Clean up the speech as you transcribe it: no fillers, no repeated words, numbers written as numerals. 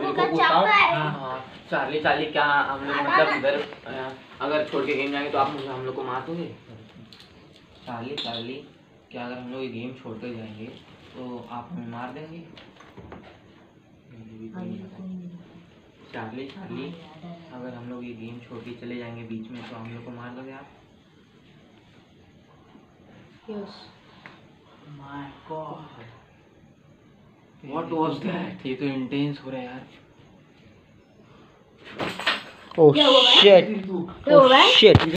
को पूछता हूँ। हाँ चार्ली चार्ली, क्या हम लोग मतलब इधर अगर छोड़ के गेम जाएंगे तो आप मुझे हम लोग को मार दोगे? चार्ली चार्ली, क्या अगर हम लोग ये गेम छोड़ कर जाएंगे तो आप हमें मार देंगे? चार्ली चार्ली, अगर हम लोग ये गेम छोड़ के चले जाएंगे बीच में तो हम लोग को मार दोगे आप? Yes. My God. What was that? ये तो इंटेंस हो रहा है यार। Oh shit! Oh shit!